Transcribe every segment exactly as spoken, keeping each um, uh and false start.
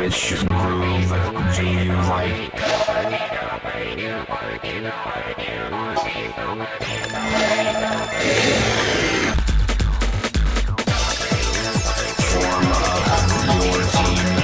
Which groove do you like? Form up your team.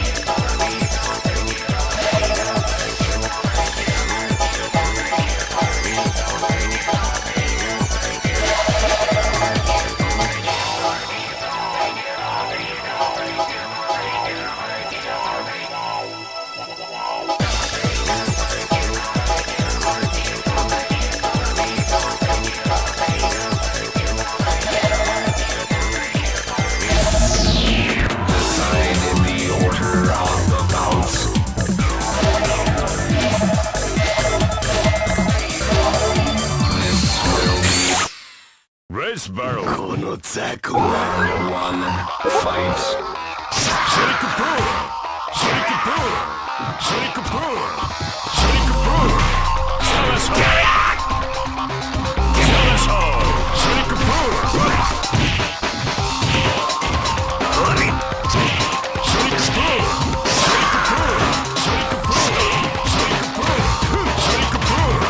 Barrel. Round one, fight. Sonic Kapoor! Sonic Kapoor! Sonic Kapoor! Sonic Kapoor! Salas Hall! Salas Hall! Sonic Kapoor! Sonic Kapoor! Sonic Kapoor! Sonic Kapoor! Sonic Kapoor! Sonic Kapoor!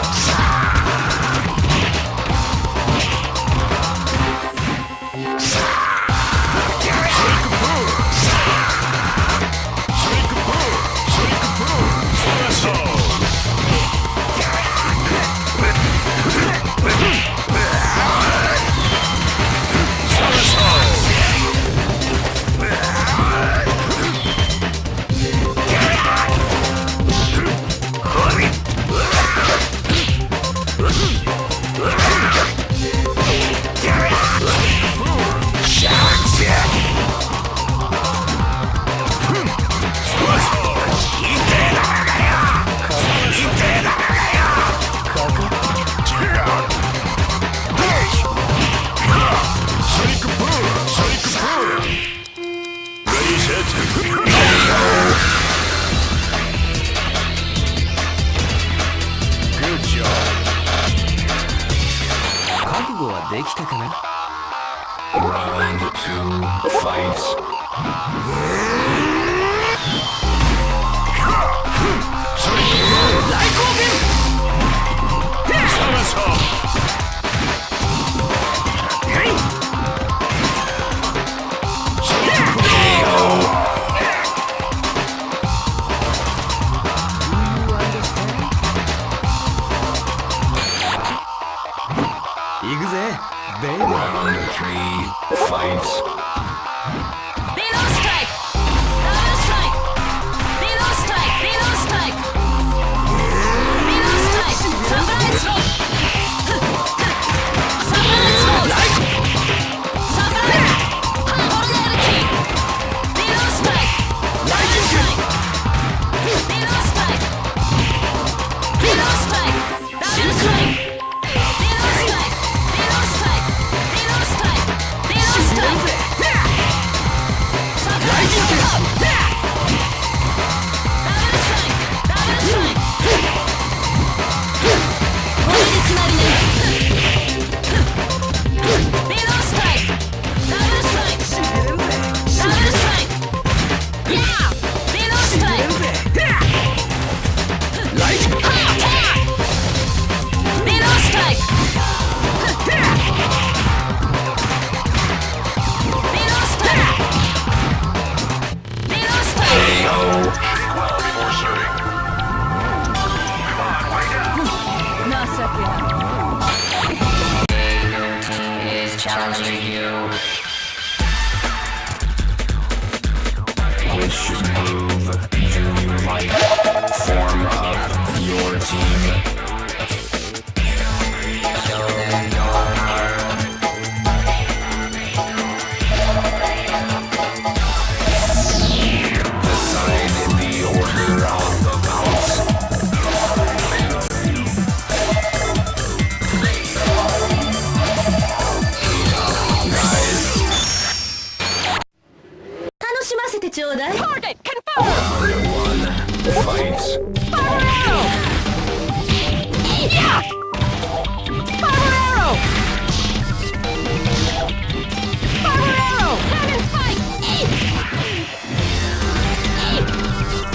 Round two, fight. Round three, fight. Below strike! Double strike! Below strike! Below strike! Below strike! Surprise roll! Surprise roll! Surprise! Tornado key! Below strike! Double strike! Below strike! Below strike! Double strike! Below strike! Below strike! Below strike! Below strike! Challenging you. Which move do you like? Form up your team. Show them your power. Decide in the order of the bounce. Target confirmed! Round one, fight. Fire arrow! Yeah! Fire arrow! Fire arrow! Cannon spike!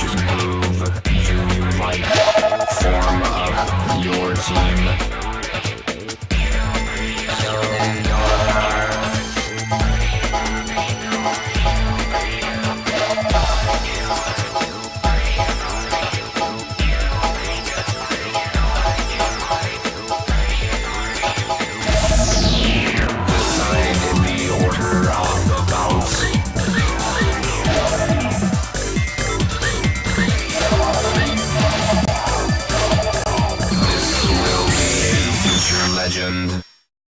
Which move do you like? Form up your team. Show them your heart. Decide in the order of the bounce. Legend.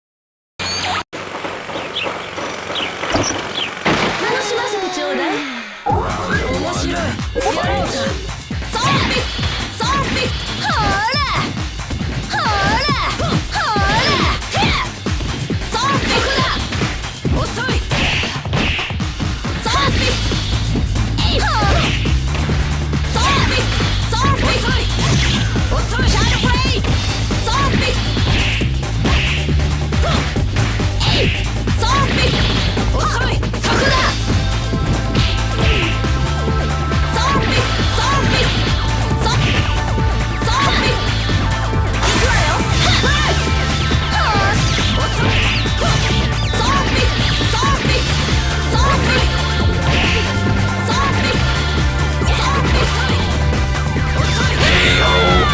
楽しませてちょうだい。面白い。やろうか。ゾンビスゾンビスほらほらほらゾンビスだ。遅い。ゾンビスえいほらゾンビスゾンビス遅い遅いシャドープレイゾンビスゾンビ遅いそこだゾンビゾンビゾンゾンビ行くわよはいはぁ遅いゾンビゾンビゾンビゾンビゾンビ遅い遅いえいよ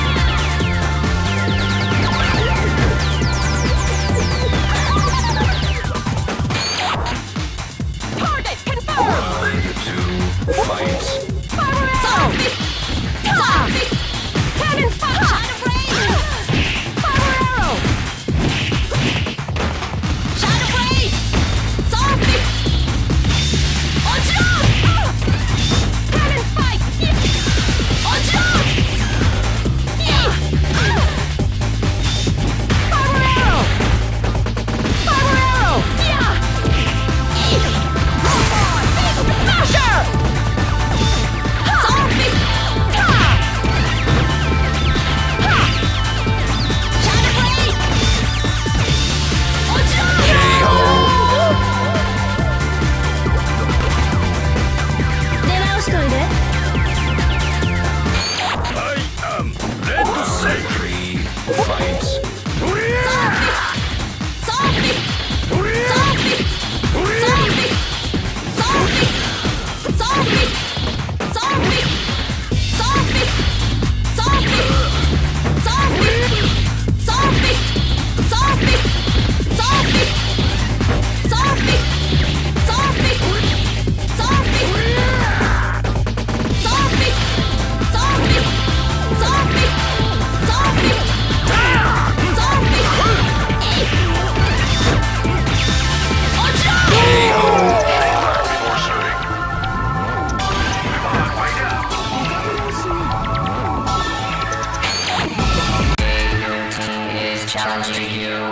challenging you.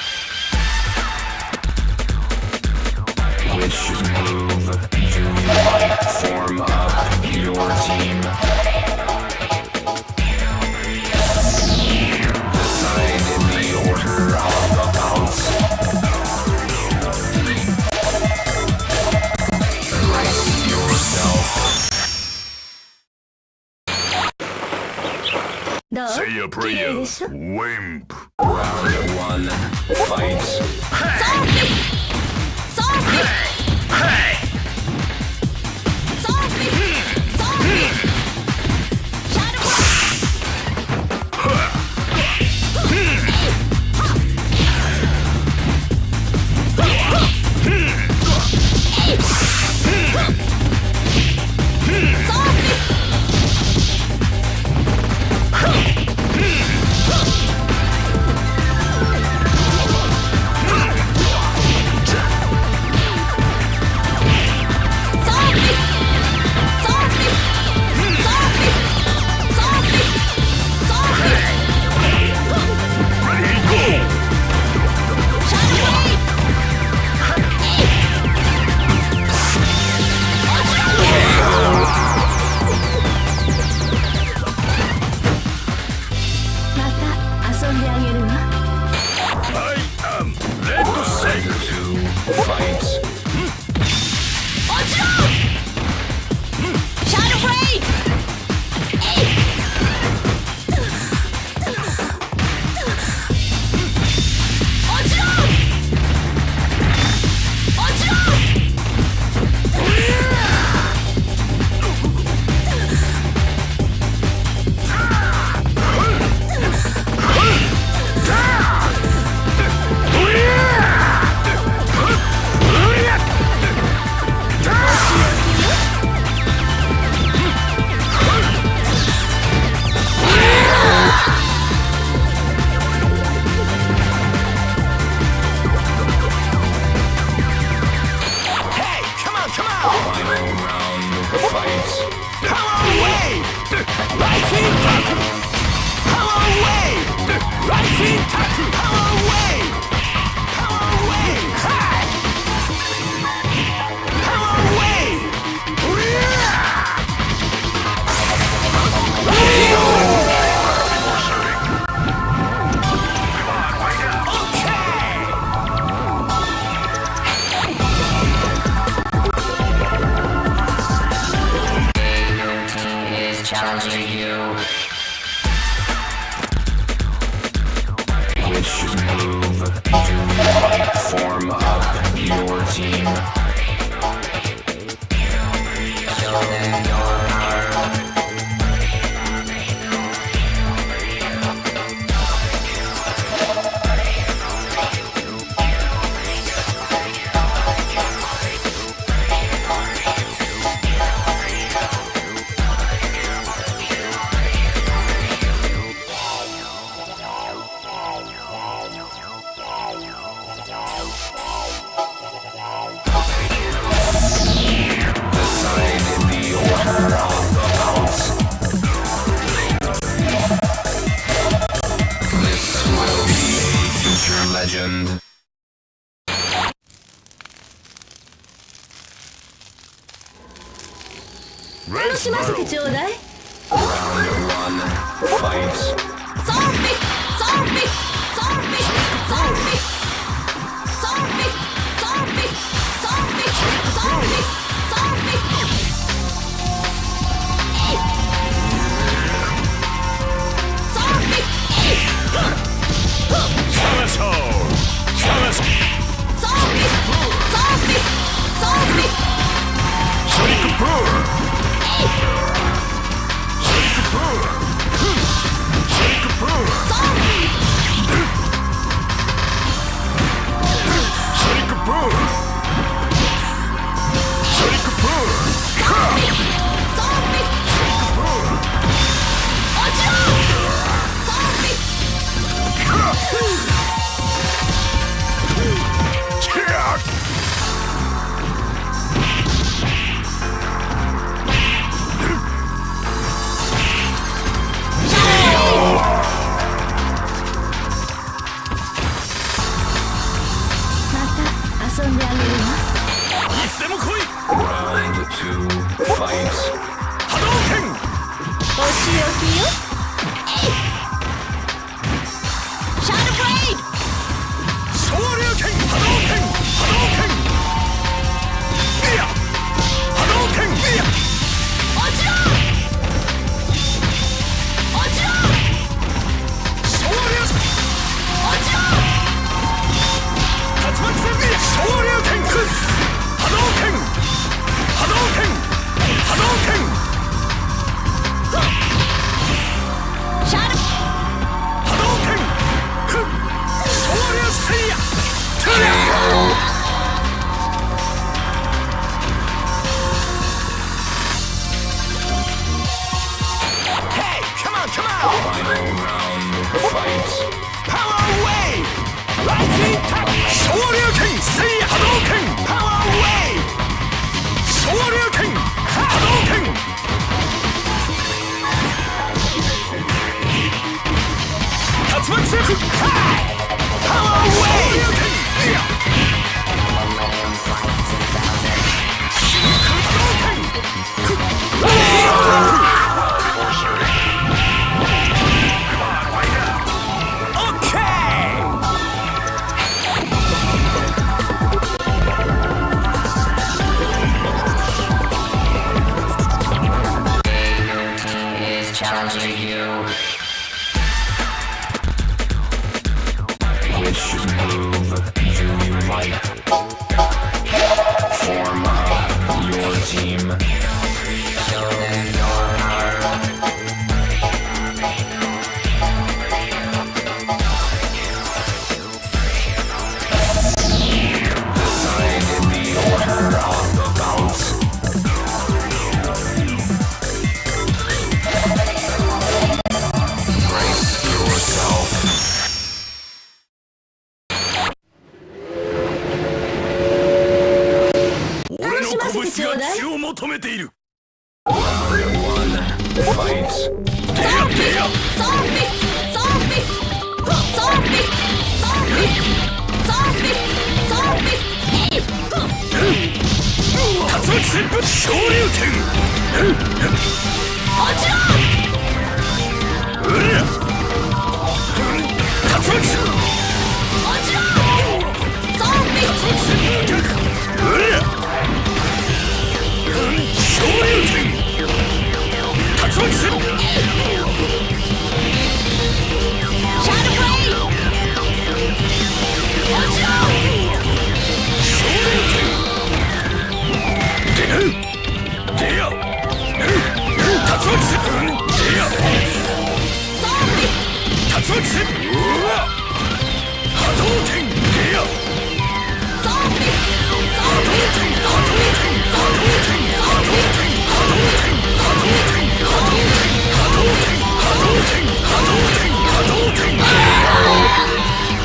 Which move do you like? Form up your team. Decide in the order of the bounce. Brace yourself. Say a prayer, wimp. Round one, fight. Zombie! Zombie! Hey! Zombie! Zombie! Shadow! Zombie! challenging you. Which move do you like? Form up your team. Show them your power. Legend. 楽しませてちょうだい。 Round one, fight. Zombie! Zombie! Zombie! Zombie! Zombie! Zombie! Zombie! Zombie! Zombie! Zombie! Sabaso! Sabaso! Zombie! Zombie! Zombie! Sonic Boom! Sonic Boom! Sonic Boom! Zombie! Sonic Boom! Sonic Boom! Zombie! Zombie! Sonic Boom! 落ちろ！ Zombie! Kick! Round two, fight. Hadouken! お仕置きよ。シャドーブレイド。 Shoryuken! Hadouken! Hadouken! Iya! Hadouken! Iya! 落ちろ！落ちろ！ Shoryuken! 落ちろ！ Tatsumaki sen Iya! Shoryuken! Hadouken! Hadouken! Hadouken! シャドー Hadouken! Shoryuken! Seiya! K Tuya! O. Hey! Come on! Come on! Final round, fight. Power Wave! Rising Tap! Shoryuken! Seiya! Hadouken! Power Wave! Shoryuken! Hadouken! Tatsumaki Senku! Hi! Power Wave! Shoryuken! Yeah! Hadouken! Rising Tap! Okay! Is challenging you. Which move do you like? Form up your team. Show them your power. Decide in the order of the bouts. Brace yourself. 俺の拳が血を求めている。 Round one, fight. てやてや。 Zombie! Zombie! Zombie! Zombie! Zombie! Zombie! 竜巻旋風昇竜拳。 落ちろ！ うりゃ。竜巻旋風。 落ちろ！ゾンビ！ 竜巻旋風逆。うりゃ。昇竜拳。竜巻旋風。 竜巻旋風。うわ波動拳レア。 ソーフィスソー波動拳波動拳波動拳波動拳波動拳波動拳波動拳波動拳波動拳波動拳波動拳。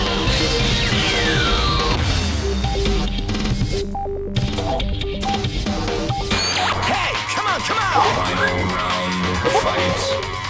Final round, fight.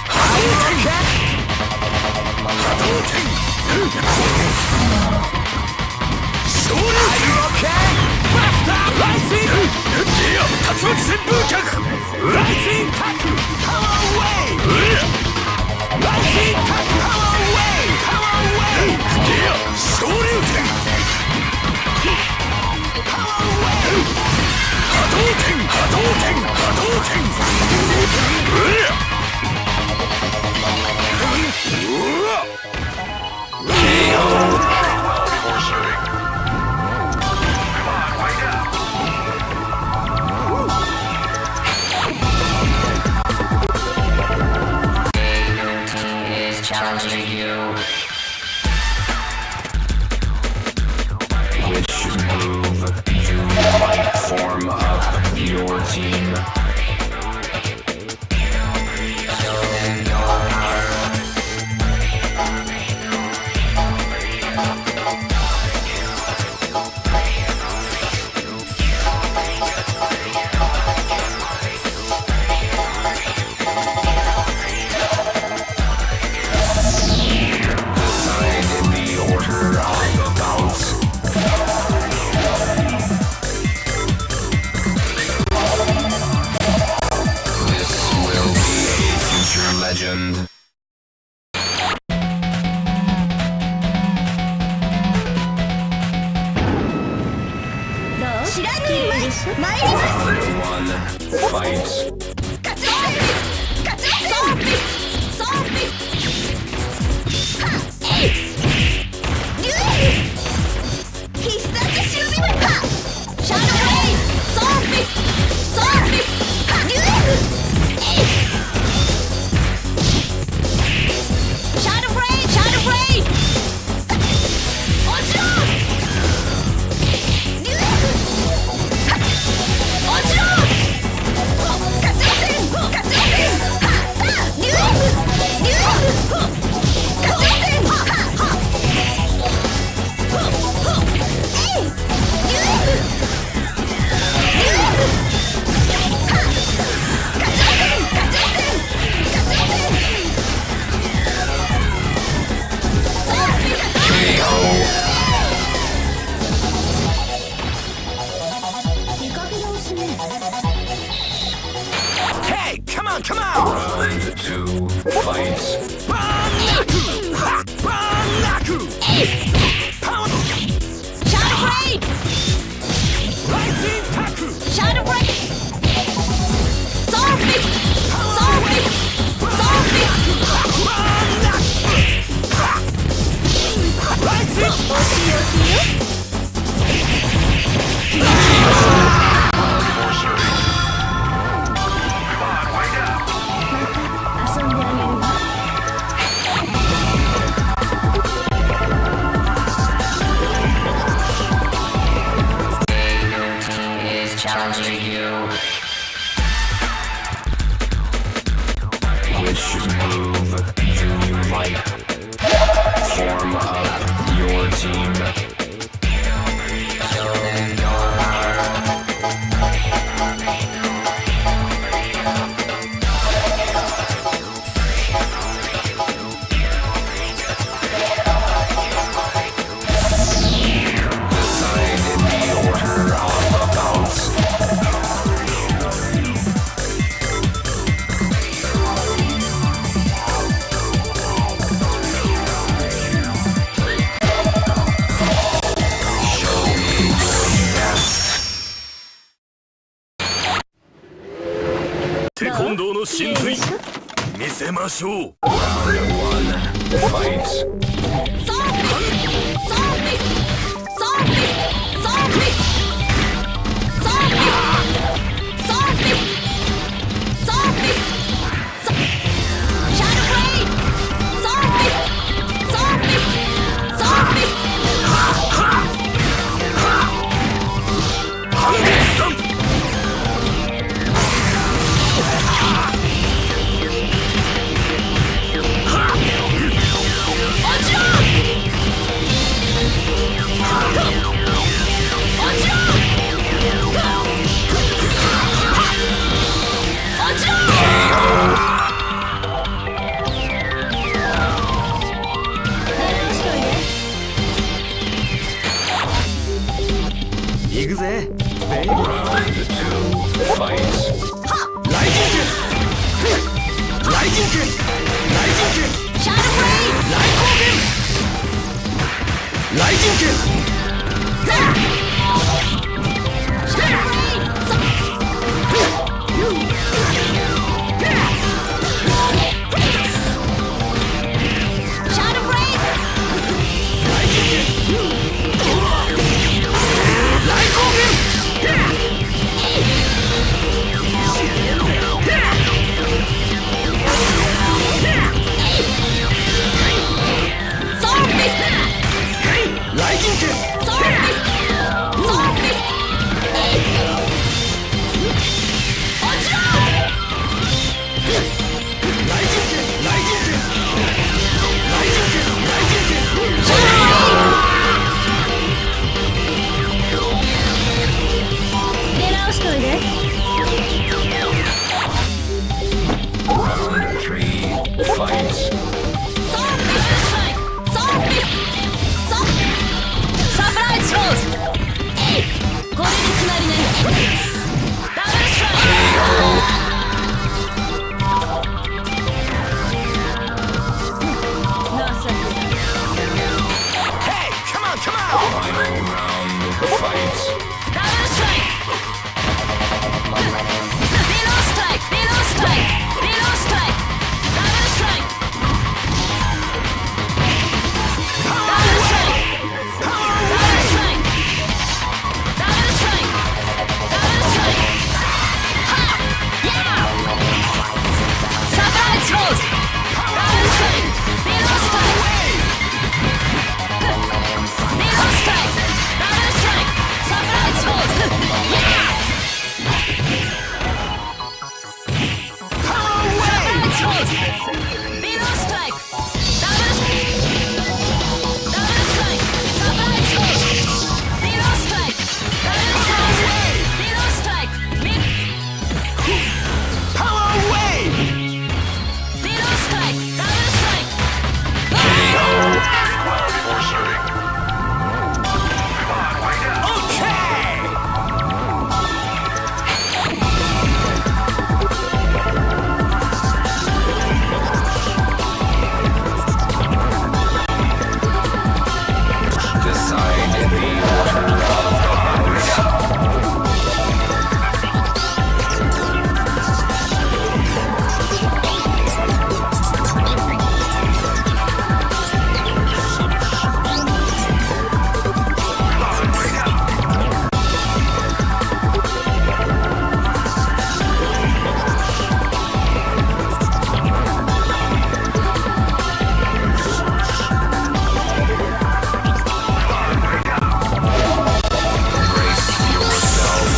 しょう。 シャドウブレイドジンク雷神剣シャドウブレイ雷光剣雷神剣ザシャドウブレイザシャドウブレイ雷神剣雷光剣ソウルフィスト雷神剣ソウルフィストソウルフィスト落ちろ雷神剣雷神剣雷神剣雷神剣出直しといで Round three, fight. ソウルフィストストライクソウルフィストソウサプライズローズこれで決まりねダブルストライク Hey, come on, come on! Final round, fight. ダブルストライクビローストライクビローストライクビローストライクダブルストライクダブルストライクダブルストライクダブルストライクダブルストライクはっヤーサプライズローズダブルストライクビローストライクビローストライクダブルストライクサプライズローズヤーサプライズローズビローストライクダブルスダブルストライクサプライズローズビローストライクダブルストライクビローストライクビ Power wave! ビローストライクダブルストライク Okay! Decide in the order of powers. Brace yourself.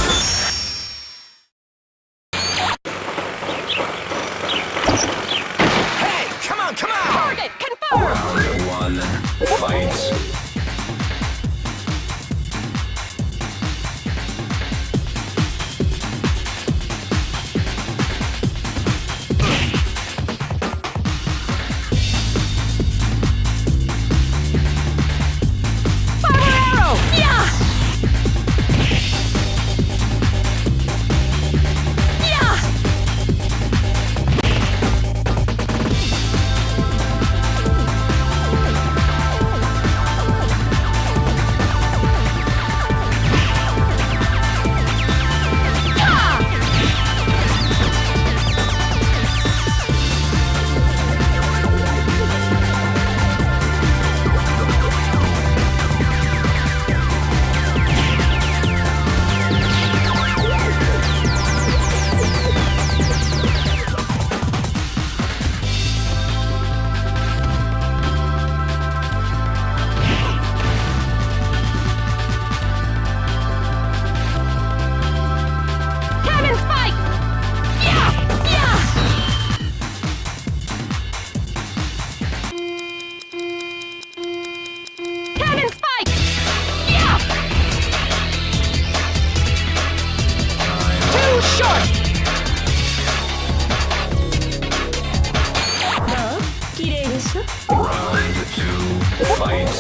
Hey, come on, come on! Target confirmed Round one, fight. Fire arrow yeah yeah Cannon spike yeah yeah Cannon spike yeah too short どう綺麗でしょ Round two, fight.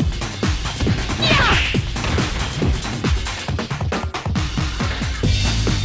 yeah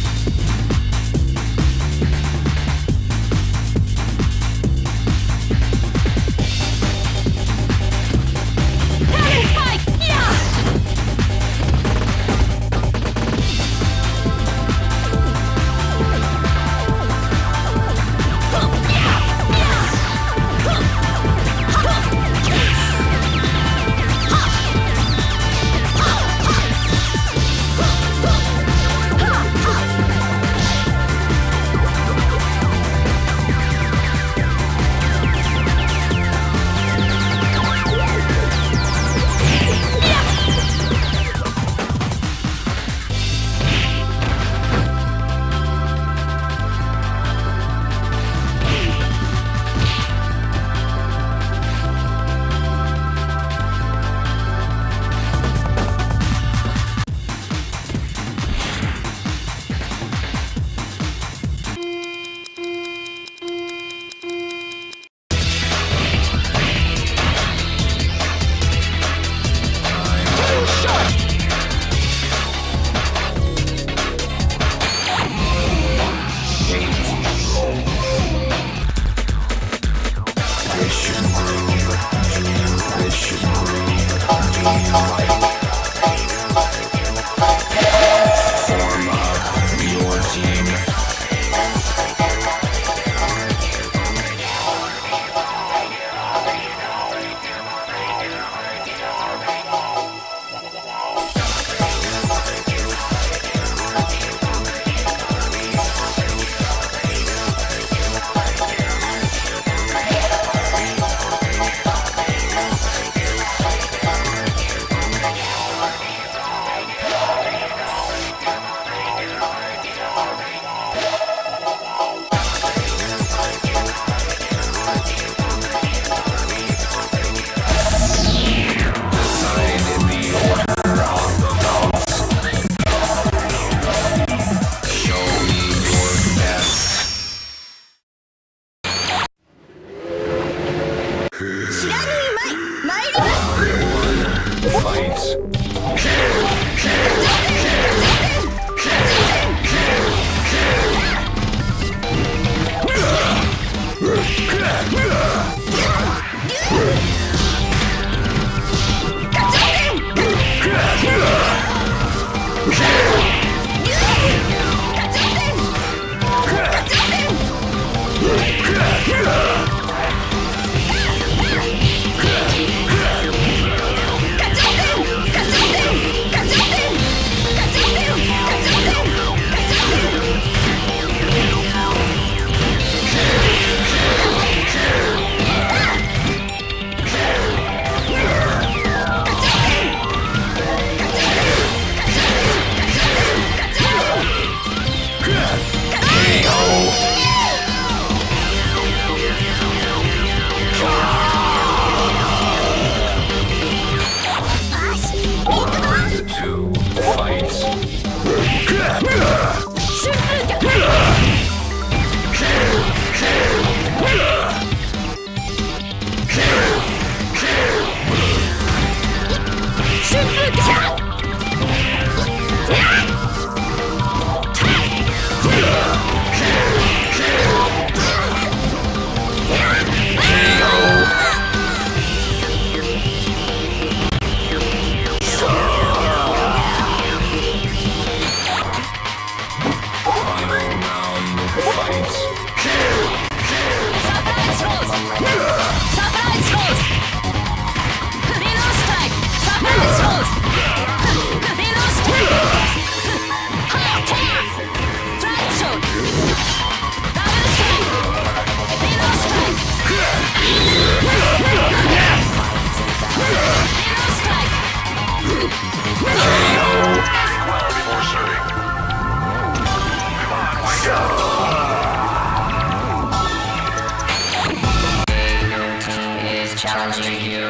Challenging you.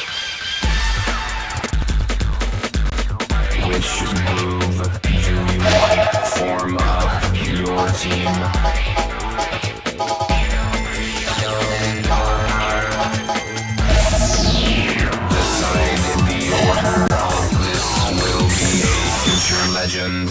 Which move do you want to form up your team? Show them your power. Decide the order of this will be a future legend.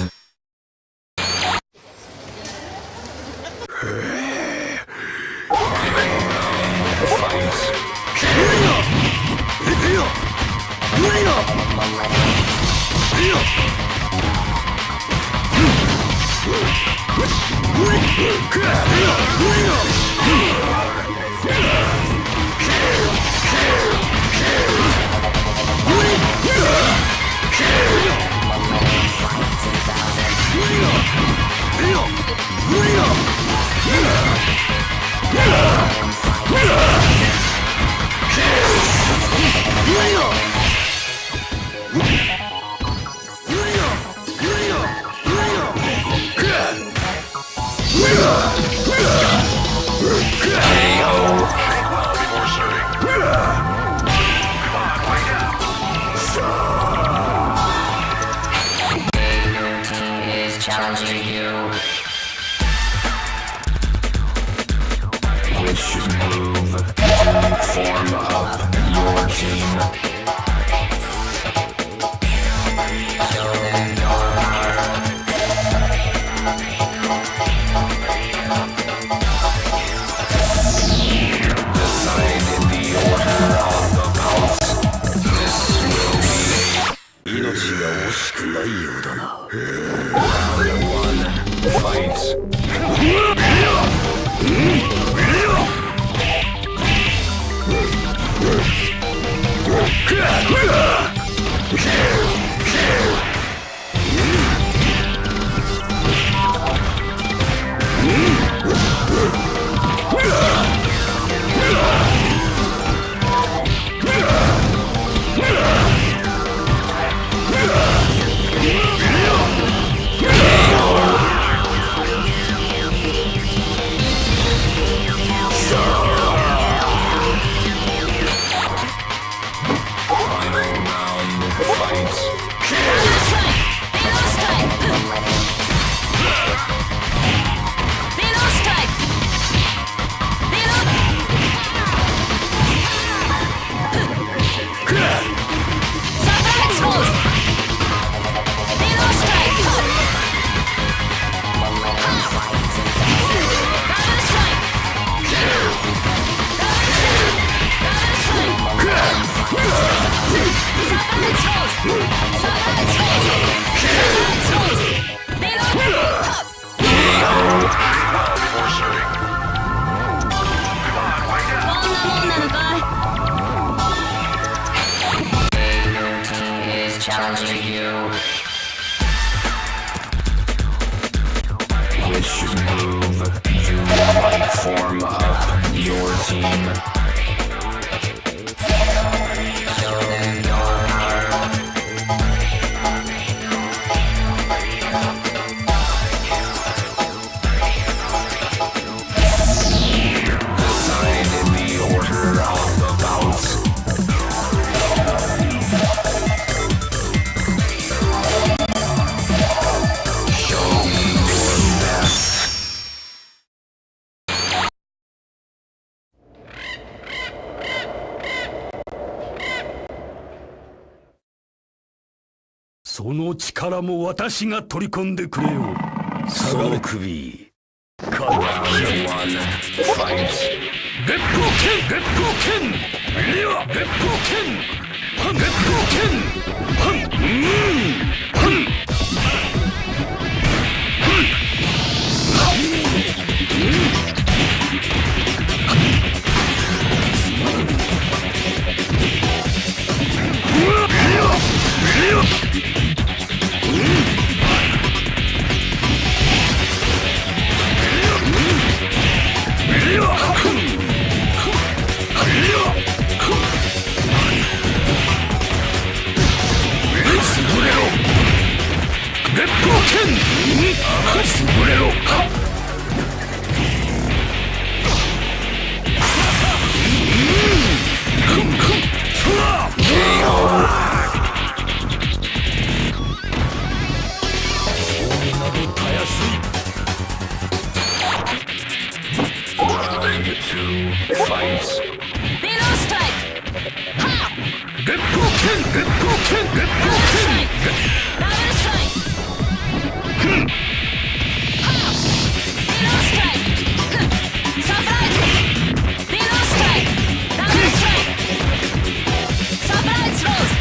Challenging you. Which move do you form up your team? Show them your power. Decide the order of the bounce. This will be round one. Fight. Challenging you. Which move do you want to form up your team? Show them your power. Decide the order of the bounce. 「その力も私が取り込んでくれよう。下がれ首。かなき烈風剣烈風剣いや烈風剣はん烈風剣はんうんはんはん fights. Below strike. Ha! Reppo Ken! Reppo Ken! Reppo Double Ken! strike. Double strike. Ha! Below strike. Surprise. Below strike. Double strike. Surprise throws.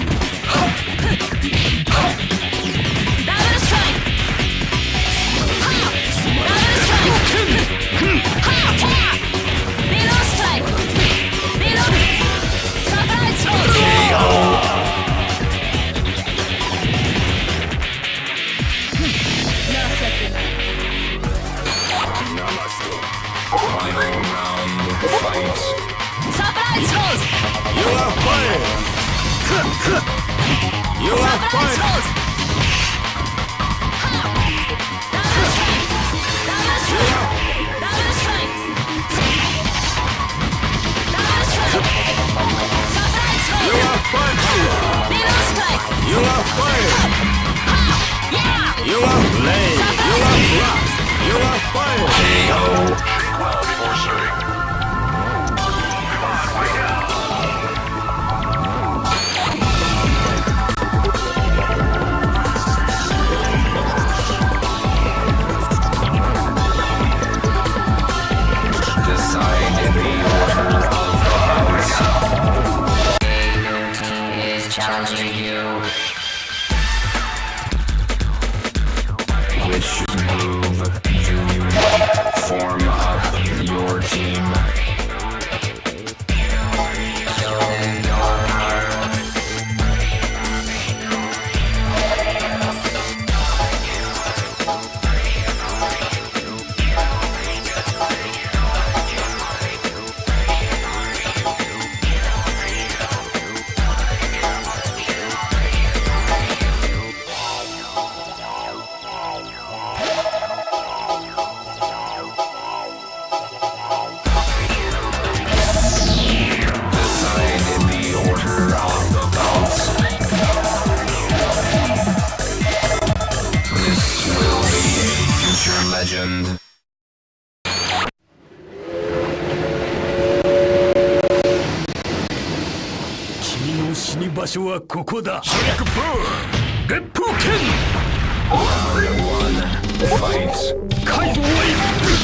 Double strike. Ha! Double strike. Ha! Tear. Below strike. Below. Surprise throws. Final round fights. Surprise throws. You are fired! You are Surprise fired! throws. Ha! Double strike. Double strike. Double strike. Double strike. Surprise You throws. are fired! Below strike. You are fired! Ha! Yeah! You are lame! You are blast! You are fired! Think well before starting. Come on, fight out. Decide in the order of the house. Is challenging you. Which move do you form up your team? Show them your power. Decide in the order of the bouts. This will be a future legend. Kimi no shini basho wa koko da! Sonic Boom! Reppo Ken! Round one, fights. Kaido Wave!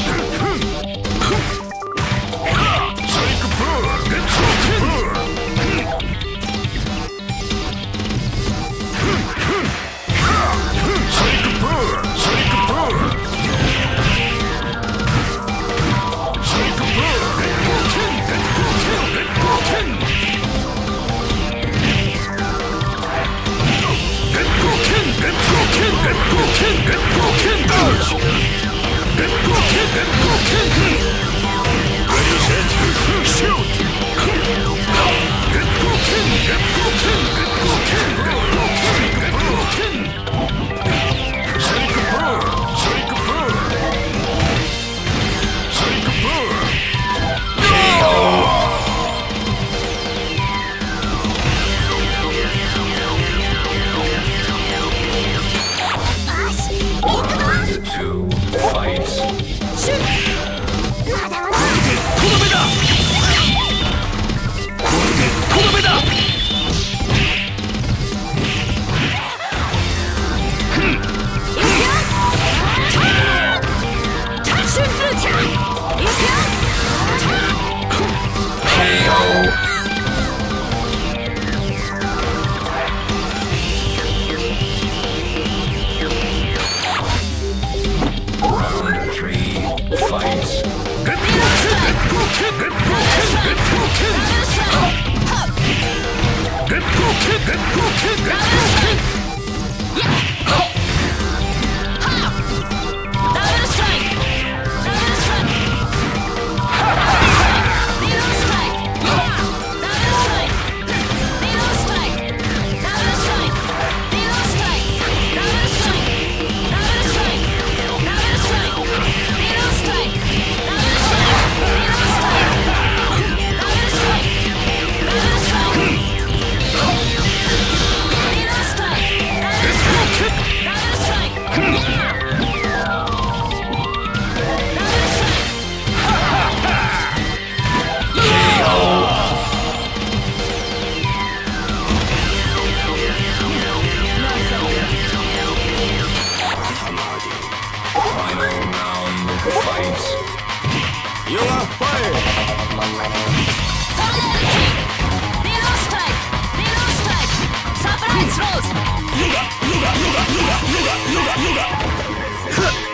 Sonic Boom! Reppo Ken! Sonic Boom! Sonic Boom! Sonic Boom! Reppo Ken! Reppo Ken! Reppo Ken! Reppo Ken! Reppo Ken! Reppo Ken! Reppo Ken! Dodge! Reppo Ken! Reppo Ken! Ready, set, shoot! Reppo Ken! Reppo Ken! Reppo Ken! Reppo Ken! Reppo Ken! Sonic Boom! Sonic Boom! Sonic Boom! K O! Round two, fights. この目だ！この目だ！ 春之枪，一枪。 K O. Round three, fights. Double strike. Double strike. Below strike. Yeah. Double strike. Below strike. Double strike. Below strike. Double strike. Double strike. Double strike. Below strike. Double strike. Below strike. Double strike. Double strike. round fight. You are fired. トルネードキーリローストライクリローストライクサプライズローズヨガヨガヨガヨガヨガヨガヨガ。